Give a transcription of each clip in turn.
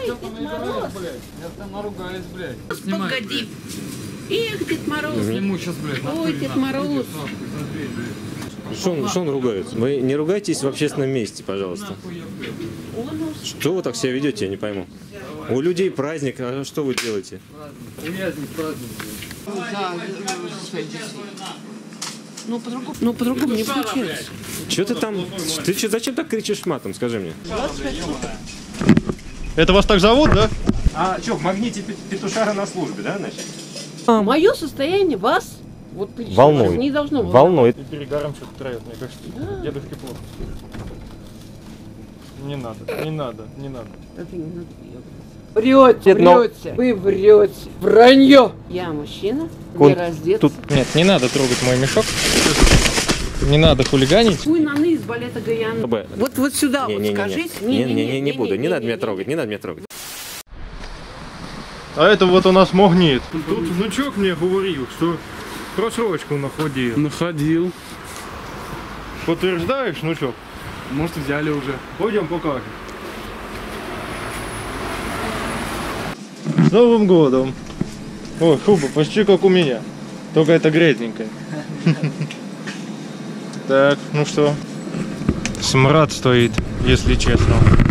Дед Мороз. Я там наругаюсь, блядь. Погоди. Эх, Дед Мороз. Сниму сейчас, блядь. Ой, Дед Мороз. Что он ругается? Вы не ругайтесь в общественном месте, пожалуйста. Что вы так себя ведете, я не пойму. У людей праздник, а что вы делаете? Праздник. За своих детей. Ну, по-другому не получилось. Что ты там? Зачем так кричишь матом, скажи мне? Это вас так зовут, да? А что, в магните петушара на службе, да, значит? Мое состояние вас вот Волнует. не должно было. Волнует. И перегаром что-то травят, мне кажется. Да. Дедушке плохо. Не надо. Это не надо делать. Врете, вы врете. Вранье. Я мужчина, не раздет. Нет, не надо трогать мой мешок. Не надо хулиганить. Вы наны из балета Гаяна. Вот сюда вот скажите. Не буду, не надо меня трогать, не надо меня трогать. А это вот у нас магнит. Тут внучок мне говорил, что просрочку находил. Находил. Подтверждаешь, внучок? Может, взяли уже. Пойдем покажем. С Новым годом! Ой, хуба, почти как у меня. Только это грязненькое. Так, ну что? Смрад стоит, если честно.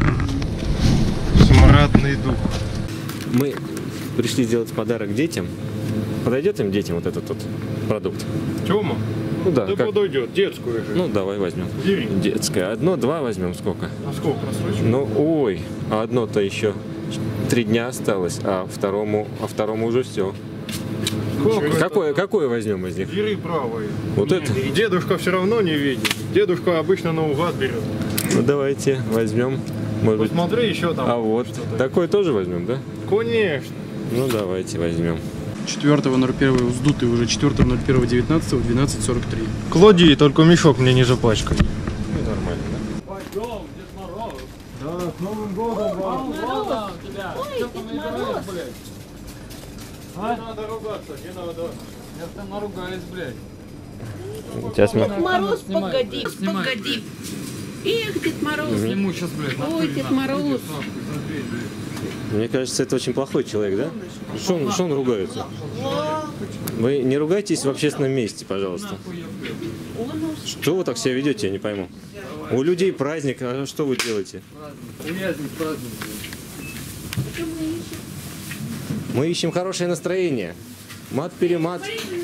Смрадный дух. Мы пришли сделать подарок детям. Подойдет им детям вот этот вот продукт? Тёма? Ну да. Да подойдет, детскую же. Ну давай возьмем. Бери. Детское. Одно-два возьмем, сколько? А сколько просрочено? Ну ой, а одно-то еще 3 дня осталось, а второму уже все. Какое возьмем из них? Бери правое. Вот это? Дедушка все равно не видит. Дедушка обычно наугад берет. Ну давайте возьмем. Может быть. Посмотри еще там. А вот такой тоже возьмем, да? Конечно. Ну давайте возьмем. 4.01 вздутый уже 4.01.19 в 12.43. Клади, только мешок мне не запачкай. Ну нормально, да? Пойдем, Дед Мороз. Да, с Новым годом вам. Мороз тебя. Что там играешь, блядь? Не надо ругаться, не надо. Я там наругаюсь, блядь. Сейчас мы... Дед Мороз, Снимай, погоди, блядь, снимай, погоди. Эх, Дед Мороз. Сниму сейчас, блядь. Ой, Дед Мороз. Мне кажется, это очень плохой человек, да? Что он ругается? Вы не ругайтесь в общественном месте, пожалуйста. Что вы так себя ведете, я не пойму. У людей праздник, а что вы делаете? Праздник. Мы ищем хорошее настроение. Мат-перемат.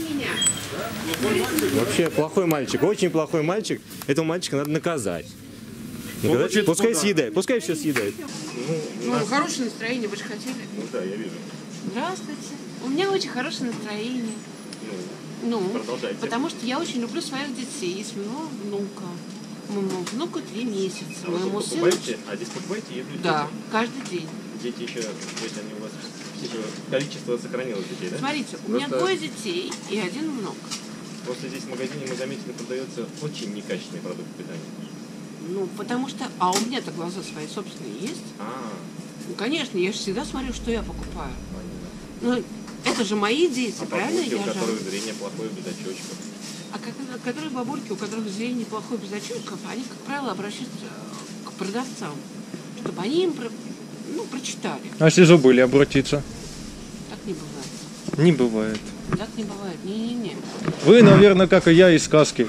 Вообще плохой мальчик, очень плохой мальчик. Этого мальчика надо наказать. Пускай съедает, пускай все съедает. Ну, хорошее настроение, вы же хотели. Ну да, я вижу. Здравствуйте. У меня очень хорошее настроение. Ну, продолжайте. потому что я очень люблю своих детей и своего внука. Моему внуку 3 месяца. Моему сыну... А здесь покупаете еду? Да, каждый день. Дети еще, то есть они у вас количество сохранилось детей, да? Смотрите, у меня 2 детей и 1 внук. Просто здесь в магазине, мы заметили, продается очень некачественный продукт питания. Ну, потому что... А у меня-то глаза свои собственные есть. Ну, конечно, я же всегда смотрю, что я покупаю. Ну, это же мои дети, правильно? У Я которых же... зрение плохое, без очечков. Которые бабульки, у которых зрение плохое без очков, они, как правило, обращаются к продавцам, чтобы они им прочитали. А если забыли обратиться? Так не бывает. Не бывает. Так не бывает. Не-не-не. Вы, наверное, как и я, из сказки.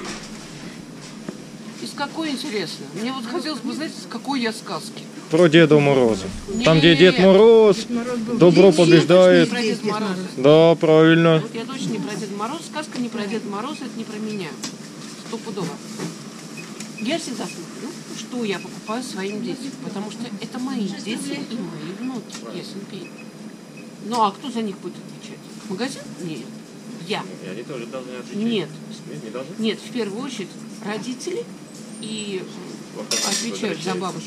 Из какой, интересно? Мне вот хотелось бы знать, из какой я сказки. Про Деда Мороза. Там, где Дед Мороз, добро побеждает. Про Деда Мороза. Да, правильно. Вот я точно не про Деда Мороза. Сказка не про Деда Мороза, это не про меня. Стопудово. Я всегда смотрю, что я покупаю своим детям, потому что это мои дети и мои внуки. Ясен пень. Ну а кто за них будет отвечать? Магазин? Нет. Я. И они тоже должны отвечать? Нет. Не должны? Нет, в первую очередь родители и отвечают за бабушку,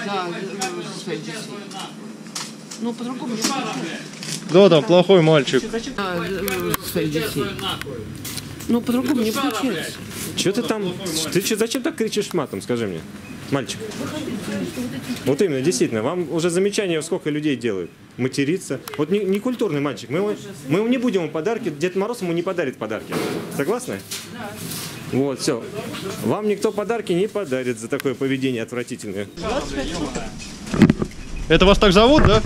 за своих детей. Ну, по-другому не получается. Да, там плохой мальчик. Своих детей. Ну, по-другому не получается. Что ты там? Зачем так кричишь матом, скажи мне? Мальчик. Вот именно, действительно, вам уже замечание, сколько людей делают. Материться. Вот не культурный мальчик. Мы ему не будем ему подарки. Дед Мороз ему не подарит подарки. Согласны? Да. Вот, все. Вам никто подарки не подарит за такое поведение отвратительное. Это вас так зовут, да?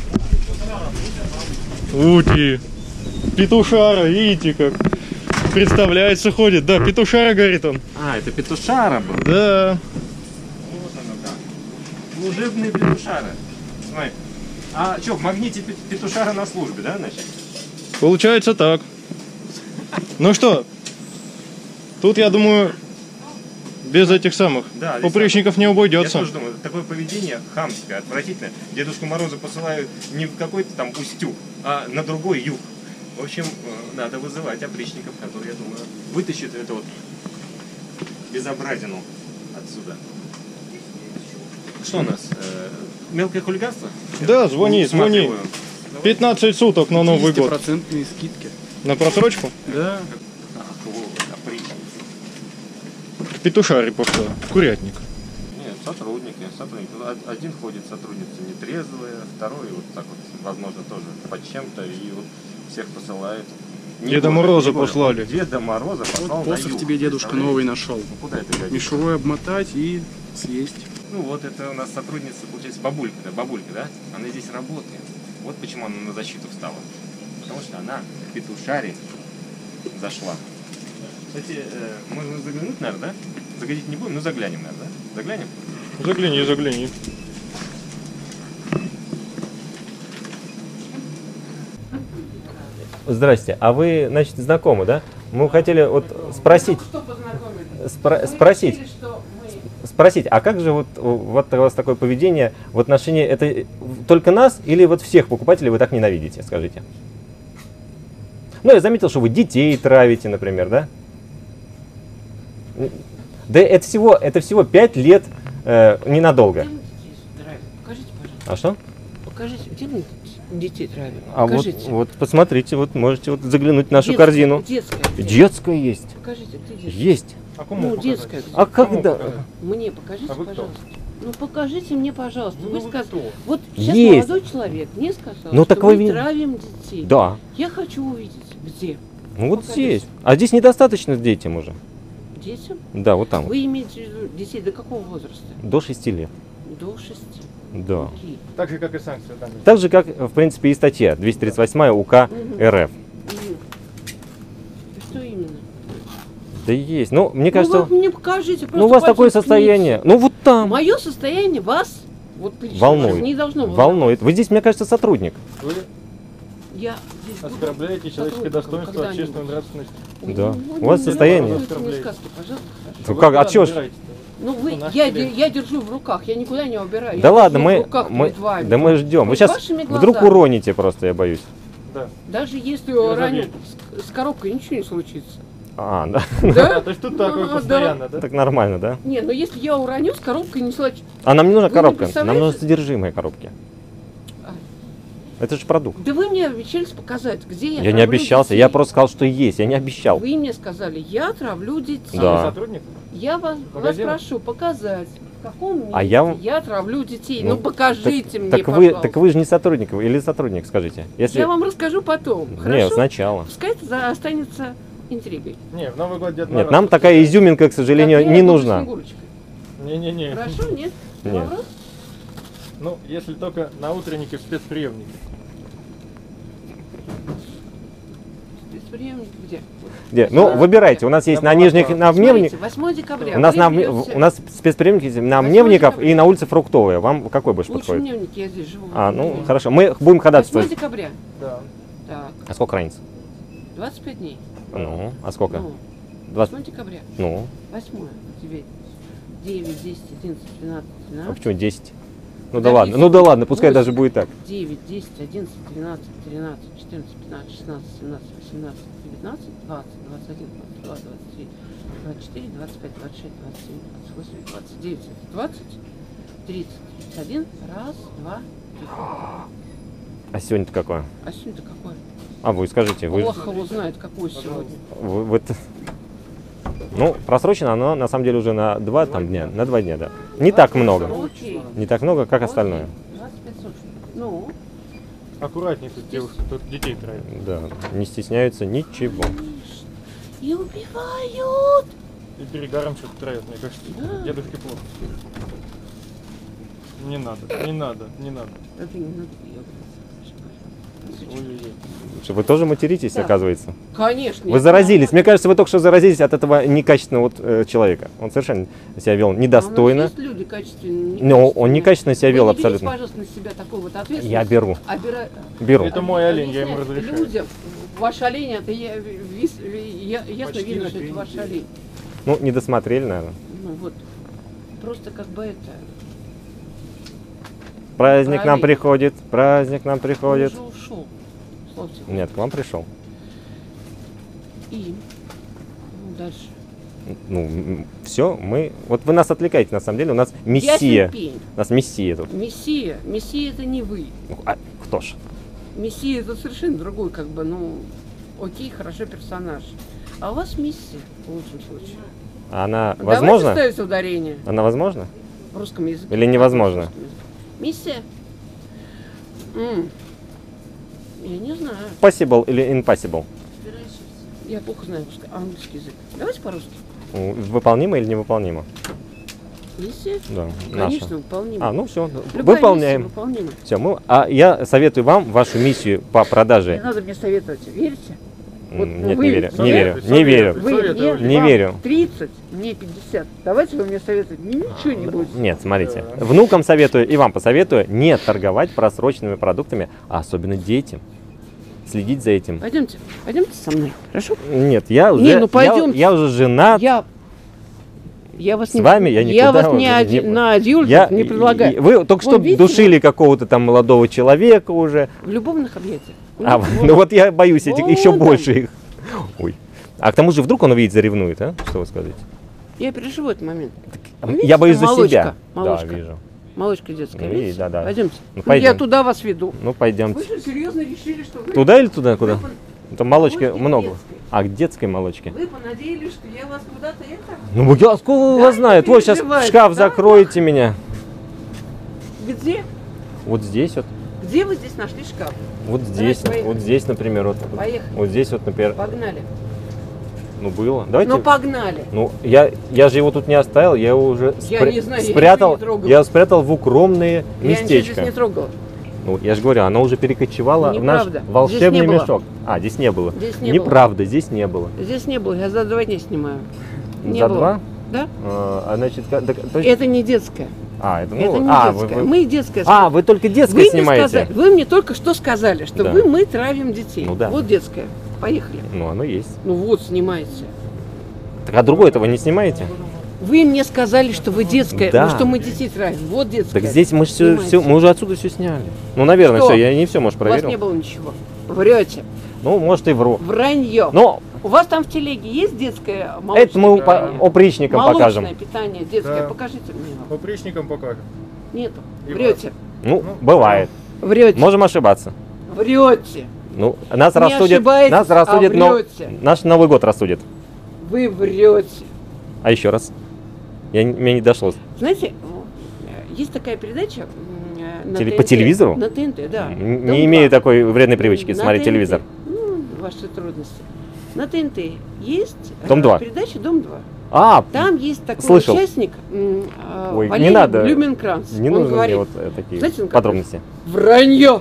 Ути. Петушара, видите как. Представляется, ходит. Да, Петушара, говорит он. А, это петушара был. Да. Вот оно как. Служебный петушара. Смотри. А что, в магните петушара на службе, да, значит? Получается так. Ну что, тут, я думаю, без этих самых Да, упречников не Я обойдется. тоже думаю, такое поведение хамское, отвратительное. Дедушку Мороза посылают не в какой-то там Устюг, а на другой юг. В общем, надо вызывать опричников, которые, я думаю, вытащат это вот безобразину отсюда. Что у нас? Мелкое хулиганство? Да, звони. Усматриваю. 15 суток на Новый год. 50% скидки. На просрочку? Да. Ах, вот, опричник. Петушари пошла. Курятник. Нет, сотрудники. Один ходит, сотрудница нетрезвая, второй вот так вот, возможно, тоже под чем-то, и вот всех посылает. Деда Мороза послали. Вот Деда Мороза послал Вот на посох юг. тебе дедушка Представляете? новый нашел. Ну, куда это годится? Мишурой обмотать и съесть. Ну вот это у нас сотрудница, получается, бабулька, да? Она здесь работает. Вот почему она на защиту встала. Потому что она к петушаре зашла. Кстати, можно заглянуть, наверное, да? Заходить не будем, но заглянем, наверное, да? Заглянем? Загляни, загляни. Здрасте, а вы, значит, знакомы, да? Мы хотели вот спросить, спросить, а как же вот у вас такое поведение в отношении, это только нас или вот всех покупателей вы так ненавидите, скажите? Ну, я заметил, что вы детей травите, например, да? Да это всего 5 лет ненадолго. Покажите, пожалуйста. А что? Покажите, где мы детей травим? А Покажите. вот посмотрите, вот можете вот заглянуть в нашу Детская, корзину. Детская. Детская есть. Покажите, где детская? Есть. А кому Ну, показать? детская. А когда? Мне покажите, А вы кто? пожалуйста. Ну, покажите мне, пожалуйста. Ну, Вы вы сказали. кто? Вот сейчас Есть. молодой человек мне сказал, Ну, что так вы мы ви- травим детей. Да. Я хочу увидеть, где. Ну вот Покажите. здесь. А здесь недостаточно детям уже. Детям? Да, вот там. Вот. Вы имеете в виду детей до какого возраста? До 6 лет. До 6. Да. Окей. Так же, как и санкции. Там. Так же, как, в принципе, и статья 238 УК РФ. Что именно? Да есть. Ну, мне кажется, Ну, вы мне покажите. ну, у вас такое состояние. Ну, вот там. Мое состояние вас вот лично Волнует. не должно Волнует. Вы здесь, мне кажется, сотрудник. Вы Я здесь буду оскорбляете человеческое сотрудником достоинство, когда-нибудь. общественную нравственность. Да. Ну, У вас не состояние. рассказывайте мне сказки, пожалуйста. Ну, Вы как, куда а чё ж? набираете-то? Ну вы, Ну, наш я клиент. держу в руках, я никуда не убираю. Да я ладно, держу в мы руках перед вами. да мы ждем. Вы Вот сейчас вашими вдруг глазами. уроните просто, я боюсь. Да. Даже если Я раню заверю. с коробкой ничего не случится. А, да. Да? То есть тут такое Да. постоянно, да? Так нормально, да? Не, но если я уроню, с коробкой не случится. А нам не нужна Вы не коробка, нам представляете? нужно содержимое коробки. А. Это же продукт. Да вы мне обещались показать, где я Я не травлю обещался, детей. я просто сказал, что есть, я не обещал. Вы мне сказали, я травлю детей. Да. Вы сотрудник? Я вас Магазина? прошу показать, в каком месте А я- я травлю детей. Ну, Ну, покажите мне, Так пожалуйста. вы же не сотрудник или сотрудник, скажите. Если... Я вам расскажу потом. Нет, Хорошо? сначала. Пускай это останется интригой. Не, в Новый год Дед Нет, Мороз. нам такая изюминка, к сожалению, Так, я не буду нужна. Снегурочкой. Не-не-не. Хорошо, нет? Нет. Наоборот? Ну, если только на утреннике в спецприемнике. Спецприемник где? Где? Ну, выбирайте. У нас есть Да, на нижних, на Мневниках. Смотрите, 8 декабря. У нас, Вы берете- у нас спецприемники на 8 Мневников декабря. и на улице Фруктовая. Вам какой больше Лучше подходит? Мневник, я здесь живу. А, ну, хорошо. Мы будем 8 ходатайствовать. декабря. Да. Так, А сколько разница? 25 дней. Ну, а сколько? Ну, 20... 8 декабря. Ну, 8. 9, 10, 11, 12, а 13. почему 10? Ну да Подождите. ладно, ну да ладно, пускай 8, даже будет так. 9, 10, 11, 12, 13, 14, 15, 16, 17, 18, 19, 20, 21, 22, 23, 24, 25, 26, 27, 28, 29, 20, 30, 31. Раз, два, три. А сегодня-то какое? А сегодня-то какое? А вы скажите, вы, Бог его знает, какое сегодня. вы- ну, просрочено оно на самом деле уже на 2 там, дня, на 2 дня, да. Не так много. Ну, окей. Не так много, как остальное. 25 суток. Ну, Аккуратнее тут девушка, тут детей травят. Да, не стесняются ничего. и убивают. И перегаром что-то травят, мне кажется. Да. Дедушке плохо. Не надо, не надо, не надо. Это не надо. Что, вы тоже материтесь, Да. оказывается? Конечно. Вы заразились. Мне кажется, вы только что заразились от этого некачественного человека. Он совершенно себя вел А у недостойно. нас есть люди качественные. Но он некачественно себя вел Вы не берите, абсолютно. пожалуйста, на себя такую вот ответственность. Я беру. Беру. Это мой олень, я ему Объясняйте разрешаю. людям, ваш олень, это ясно Почти видно, на что 2 это ваш недели. олень. Ну, не досмотрели, наверное. Ну вот, просто как бы это... Праздник нам Правильно. приходит, праздник нам Он приходит. уже ушел. Славьте. Нет, к вам пришел. И дальше. Ну, все, мы... Вот вы нас отвлекаете, на самом деле, у нас Ясен мессия. пень. У нас мессия тут. Мессия. Мессия это не вы. Ну, а кто ж? Мессия это совершенно другой, как бы, ну, окей, хорошо, персонаж. А у вас миссия, в лучшем случае. Она Давайте возможна? ставить ударение Она возможна? в русском языке. Или невозможно? В русском языке. Миссия? Я не знаю. Possible или impossible? Я плохо знаю английский язык. Давайте по-русски. Ну, выполнимо или невыполнимо? Миссия? Да, Конечно, наша. выполнима. А, ну все, Любая выполняем. миссия выполнима. Все, я советую вам вашу миссию по Не продаже. надо мне советовать, верите? Вот Нет, вы не верю, не мне- верю, не верю. Вы Советовали. мне, Не вам верю. 30, мне 50. Давайте вы мне советуете. Ничего не будет. Нет, смотрите, внукам советую и вам посоветую не торговать просроченными продуктами, а особенно детям. Следить за этим. Пойдемте со мной, хорошо? Нет, я уже, Не, ну пойдемте. я уже женат. Я вас С вами я никуда вас уже не не- на адюльтер Я- не предлагаю. Вы только что Вон, видите, душили какого-то там молодого человека уже. В любовных объятиях. А, ну вот я боюсь этих, Вон еще там. больше их. Ой. А к тому же вдруг он увидит, заревнует, а? Что вы скажете? Я переживу этот момент. Я видите, боюсь за молочка, себя. молочка. Да, вижу. Молочка детская, Ну, видите? видите, да. Пойдемте. Ну, Я пойдем. туда вас веду. Ну Вы пойдемте. что, серьезно решили, что вы... Туда или туда? Куда? Там молочки Молочки много. детской. А, к детской молочке. Вы понадеялись, что я вас куда-то это... Ну я откуда Да, вас знает? не Вот сейчас переживайте, шкаф да, закроете меня. Где? Вот здесь вот. Где вы здесь нашли шкаф? Вот здесь, поехали. вот здесь, например, вот. Поехали. Вот здесь вот, например. Погнали. Ну было. Давайте. Ну погнали. Ну, я же его тут не оставил, я его уже Я не знаю, я спрятал. ничего не трогала. Я спрятал в укромные Я ничего местечко. здесь не трогала. Ну, я же говорю, оно уже перекочевало в наш Неправда. волшебный Здесь не было. мешок. А, здесь не было. Здесь не Неправда, здесь не было. Здесь не было, я за 2 дня снимаю. Не За было. 2? Да? Значит, то есть- Это не детская. это, ну, Это не вы- детская. вы- Мы детская. А, вы только детское Вы мне снимаете? сказали, вы мне только что сказали, что Да. мы травим детей. Ну да. Вот детская. Поехали. Ну, оно есть. Ну вот, снимайте. Так, а другое этого не снимаете? Вы мне сказали, что вы детская, Да. что мы детей травим. Вот детская. Так здесь мы все, Снимайте. мы уже отсюда все сняли. Ну, наверное, Что? все, я не все, может, У вас не проверил. было ничего. Врете. Ну, может, и вру. Вранье. Но У вас там в телеге есть детское молочное это мы питание? опричникам Молочное покажем. питание детское. Да. Покажите мне. Опричникам покажем. Нету. И Врете. Ну, бывает. Врете. Можем ошибаться. Врете. Ну, нас Не рассудит, ошибаетесь, нас рассудит, а но врете. наш Новый год рассудит. Вы врете. А еще раз. Мне не дошло. Знаете, есть такая передача на По ТНТ. телевизору? На ТНТ, да. Не Дом имею 2. такой вредной привычки На смотреть ТНТ. телевизор. Ну, ваши трудности. На ТНТ есть Дом 2. передача «Дом 2». А, Там есть такой Слышал. участник, Ой, Валерий не надо. Блюменкранц. не Он нужны говорит, мне вот такие знаете, он как подробности. вранье.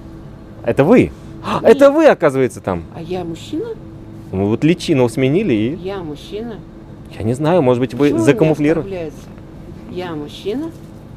Это вы? Это вы, оказывается, там. А я мужчина? Ну, вот личину сменили и... Я мужчина. Я не знаю, может быть, вы Почему закамуфлировали. меня оскорбляете? Я мужчина?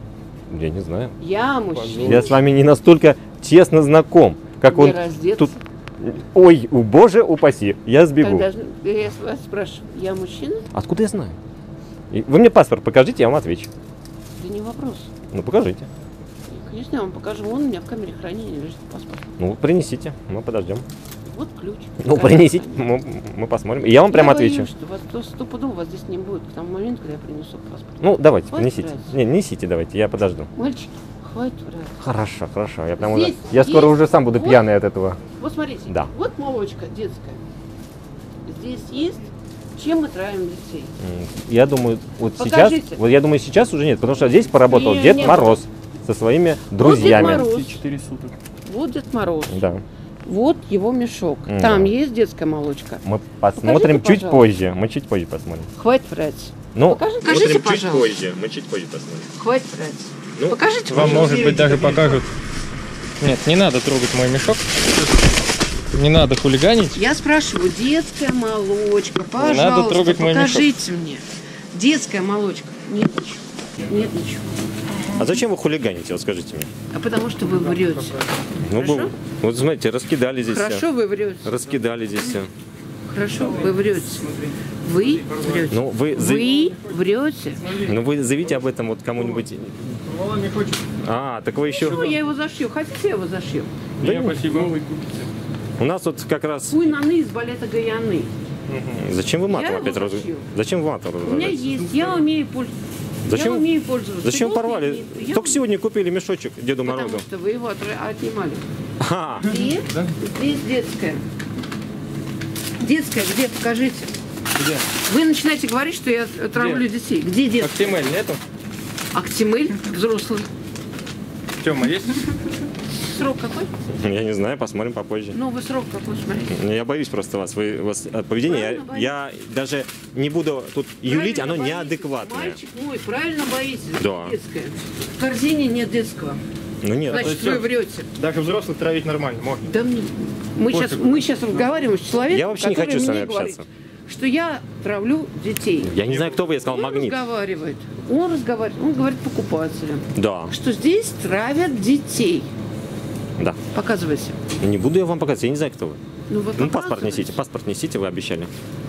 Я не знаю. Я мужчина. Я с вами не настолько тесно знаком, как Не он раздеться. тут... Ой, боже упаси, я сбегу. Тогда я вас спрашиваю, я мужчина? Откуда я знаю? Вы мне паспорт покажите, я вам отвечу. Да не вопрос. Ну, покажите. Конечно, я вам покажу. Вон у меня в камере хранения лежит паспорт. Ну, принесите, мы подождем. Вот ключ. Ну, Камера принесите, хранения. мы посмотрим. И я вам прямо Я боюсь, отвечу. что вас стопудово вас здесь не будет к тому моменту, когда я принесу паспорт. Ну, давайте, Хватит принесите. врать. Не, несите, давайте, я подожду. Мальчики, хватит врать. Хорошо, хорошо. Я прям Здесь уже... Я скоро есть уже сам буду вот- пьяный от этого. Вот смотрите, Да. вот молочка детская. Здесь есть, чем мы травим детей. Я думаю, вот Покажите. сейчас... Вот я думаю, сейчас уже нет, потому что здесь поработал Не, Дед не Мороз со своими друзьями. Мороз. 4 суток. Вот Дед Мороз. Да. Вот его мешок. Да. Там есть детская молочка. Мы посмотрим чуть пожалуйста. позже. Мы чуть позже посмотрим. Хватит врать. Ну, Покажите, смотрим чуть пожалуйста. позже. Мы чуть позже посмотрим. Хватит врать. Ну, Покажите, Вам, пожалуйста. может быть, даже покажут. Нет, не надо трогать мой мешок. Не надо хулиганить. Я спрашиваю, детская молочка, пожалуйста, надо трогать мой покажите мне. Детская молочка. Нет ничего. Нет ничего. А зачем вы хулиганите, вот скажите мне? А потому что вы врете. Ну, Хорошо? вот смотрите, раскидали здесь Хорошо, все. вы врете. Раскидали здесь все. Хорошо, вы врете. Вы врете. Ну, вы врете. Ну, вы заявите об этом вот кому-нибудь. Мало не хочет. А, так вы еще... Ничего, я его зашью. Хотите, я его зашью? Да, спасибо. У нас вот как раз... Куйнаны из балета Гаяны. Зачем вы матом Я опять его разговариваете? зашью. Зачем вы матом У меня разговариваете? есть, я умею пользоваться. Зачем? Я умею пользоваться. Зачем Вот порвали? я- я Только сегодня купили мешочек Деду Потому Морозу. что вы его отнимали. А, Здесь, здесь детская. Детская, где? Покажите. Где? Вы начинаете говорить, что я травлю детей. Где детская? Актимель нету? Актимель, взрослый. Тёма, есть? Срок какой? я не знаю, посмотрим попозже. Новый срок какой, смотрите. Я боюсь просто вас. У вас поведение, Правильно я даже не буду тут юлить, Правильно оно боитесь. неадекватное. Мальчик мой, правильно боитесь. Да. Детская. В корзине нет детского. Ну нет. Значит, всё. вы врете. Даже взрослых травить нормально, можно. Да мне. Мы сейчас разговариваем с человеком, Я вообще не который хочу с вами мне говорит, общаться. что я травлю детей. Я не знаю, кто вы, я сказал Он магнит. разговаривает. Он говорит покупателям, Да, что здесь травят детей. да. Показывайте. Не буду я вам показывать, я не знаю, кто вы. Ну, вы Ну, паспорт показываете. несите, вы обещали.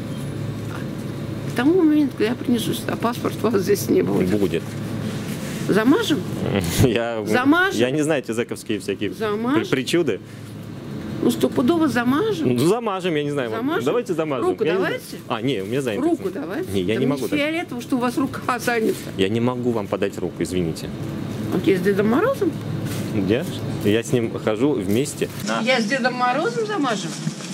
К тому моменту, когда я принесу сюда паспорт, вас здесь не будет. Будет. Замажем? Замажем? Я не знаю эти зэковские всякие Замажем? причуды. Ну, стопудово замажем. Ну, замажем, я не знаю. Замажем? Давайте замажем. Руку Я не давайте. знаю. А, не, у меня занято. Руку давайте. Не, я Да не мне могу дать. фиолетово, что у вас рука занята. Я не могу вам подать руку, извините. Окей, с Дедом Морозом? Где? Я с ним хожу вместе. Я с Дедом Морозом замажем?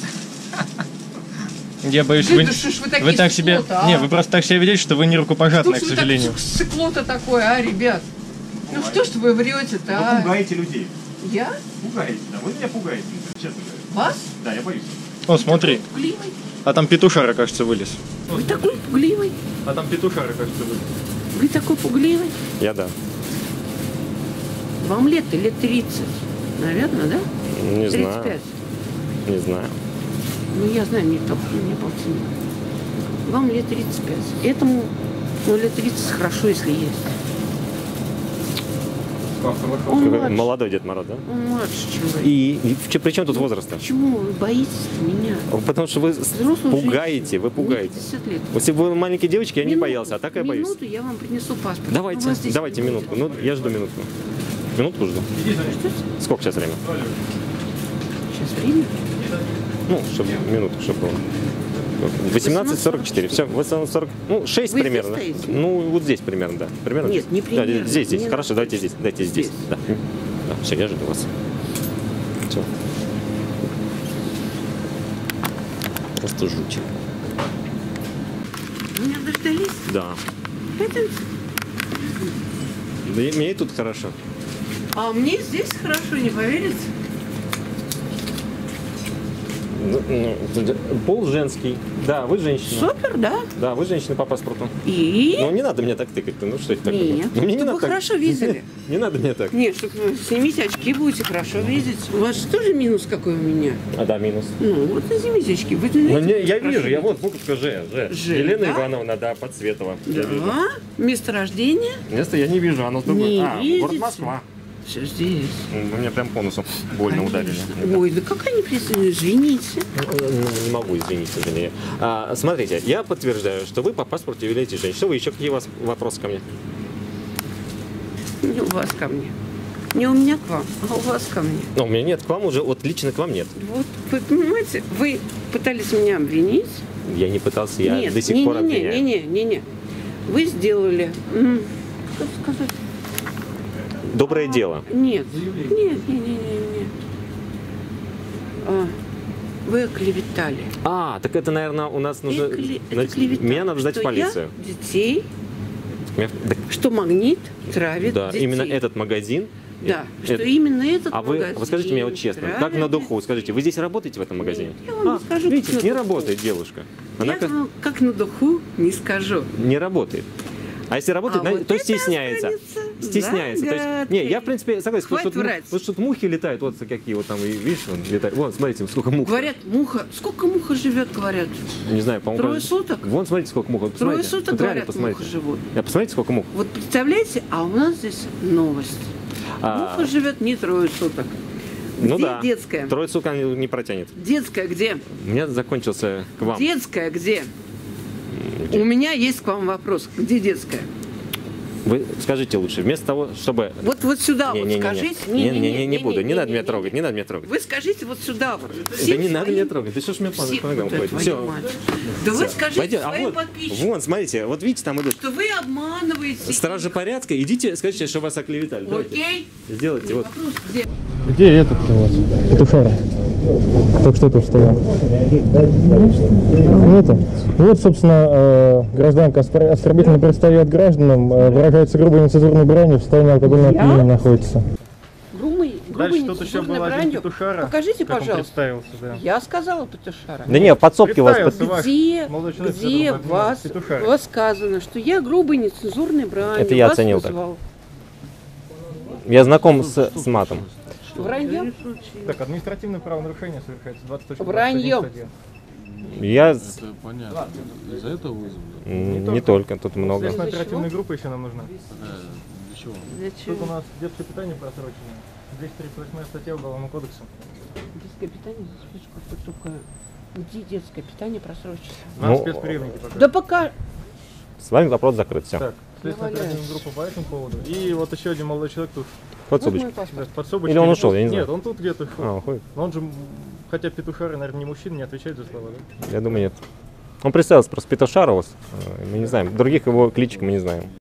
Я боюсь, Да вы, что ж вы такие вы так себе... склоты, а? Не, вы просто так себя ведете, что вы не рукопожатные, к сожалению. Сыкло-то такое, а, ребят? Ну что ж вы врете-то, а? пугаете людей. Я? Пугаете, да. Вы меня пугаете, честно говоря. Вас? Да, я боюсь. О, смотри. Пугливый? А там петушара, кажется, вылез. Вы такой пугливый? А там петушара, кажется, вылез. Вы такой пугливый? Я да. Вам лет 30, наверное, да? Не 35. знаю. Не знаю. Ну, я знаю, не полтинник. Вам лет 35. Этому, ну, лет 30 хорошо, если есть. Он Вы младше, молодой Дед Мороз, да? он младше, чем вы. И при чем тут возраст-то? Почему вы боитесь меня? Потому что вы Взрослую пугаете, женщину. вы пугаете. Мне 50 лет. Вот если бы вы маленькие девочки, я не Минуту, боялся, а так я боюсь. Минуту, я вам принесу паспорт. У Давайте, вас здесь давайте не минутку. будет. Ну, я жду минутку. Минутку жду. Сколько сейчас время? Сейчас время. Ну, чтобы минутку, чтобы было. 18:44. Все, 18:40. Ну, 6 Вы здесь примерно. стоите? Ну, вот здесь примерно, да. Примерно. Нет, здесь. не Да, примерно. здесь. Мне Хорошо, надо давайте здесь. Дайте здесь. здесь. Да. Да, все, я жду вас. Все. Просто жуть. Меня дождались? Да. Пойдемте. Да и мне и тут хорошо. А мне здесь хорошо, не поверите? Пол женский. Да, вы женщина. Супер, да? Да, вы женщина по паспорту. И? Ну, не надо меня так тыкать. Ну, что это такое? Нет, Ну, мне не чтобы надо вы так. хорошо видели. Не надо мне так. Нет, чтобы вы снимите очки, будете хорошо видеть. У вас же тоже минус какой у меня. А, да, минус. Ну, вот снимите очки. Вы Ну, знаете, я хорошо вижу, я видите. вот буквушка Ж. Ж, Елена да? Ивановна, да, Подсветова. Я вижу. Да, место рождения. Место я не вижу, оно другое. Не А, видите? город Москва. Все здесь. Вы меня прям по носу больно ударили. Конечно. Ой, да какая непристойная, извините. Ну, не могу, извините, извини. Смотрите, я подтверждаю, что вы по паспорту являетесь женщиной. Что вы еще какие у вас вопросы ко мне? Не у вас ко мне. Не у меня к вам, а у вас ко мне. Ну, у меня нет к вам уже, вот лично к вам нет. Вот, вы понимаете, вы пытались меня обвинить. Я не пытался, я Нет, до сих пор не, обвиняю. не. Вы сделали, как сказать, Доброе дело. нет. Вы оклеветали. Так это, наверное, у нас нужно... Это клевета. Меня надо сдать в Что полицию. Я детей, Да, что магнит травит да, детей. именно этот магазин. Да, что это- именно этот А вы магазин скажите мне вот честно, как травит на духу, детей. скажите, вы здесь работаете в этом магазине? Я вам не скажу, как видите, на не духу. работает девушка. Она Я вам как на духу не скажу. не работает. А если работает, А вот то эта стесняется. страница. стесняется. То есть, не, я в принципе согласен, Хватит врать. вот что мухи летают, вот какие вот там, и видишь, вон, летают. Вон, смотрите, сколько мух. Говорят, муха. Сколько муха живет, говорят? Не знаю, по-моему. Трое суток? Вон, смотрите, сколько мух. Вот, Трое посмотрите. суток, Вот реально говорят, муха посмотрите. живут. Посмотрите, сколько мух. Вот представляете, а у нас здесь новость. Муха живет не трое суток. Ну Где да. детская? Трое суток не протянет. Детская где? У меня закончился к вам. Детская где? У меня есть к вам вопрос. Где детская? Вы скажите лучше, вместо того, чтобы... Вот сюда вот скажите. Не буду, не надо меня трогать, не надо меня трогать. Вы скажите вот сюда вот. Да не надо меня трогать, ты что ж меня по ногам ходит? Все. Да вы скажите А своим вот, подписчикам, вон, смотрите, вот видите, там идут что вы обманываете. стражи порядка, идите, скажите, что вас оклеветали. Давайте. Окей? Сделайте, вот. Вопрос где? Где этот у вас? Петушара. Только что тут стоял. Вот, собственно, гражданка оскорбительно предстает гражданам, выражается грубой нецензурной бранью, в состоянии алкогольного опьянения находится. Грубый нецензурной бранью. Покажите, пожалуйста. Представился, да. Я сказала Петушара. Да не, в подсобке вас... Представился ваш Где молодой человек, где который вас Петушара. сказано, что я грубой нецензурной бранью Это я вас оценил так. назвал? Я знаком с матом. Вранье? Так, административное правонарушение совершается 20 Вранье. Я... Это понятно. Из-за этого вызвали? Не только, тут много. Следственная оперативная группа еще нам нужна. Для чего? Тут у нас детское питание просрочено. 238 статья Уголовного кодекса. Детское питание, только где детское питание просрочено? Нам Ну, спецприемники пока. Да пока. С вами вопрос закрыт, все. Так, следственная оперативная группа по этому поводу. И вот еще один молодой человек тут. Вот Подсобочка. мой паспорт. Да, подсобочка. Или он ушел, я не знаю. Нет, он тут где-то. А, уходит? Но он же, хотя Петушары, наверное, не мужчина, не отвечает за слова, да? Я думаю, нет. Он представился просто Петушаров, мы не знаем. Других его кличек мы не знаем.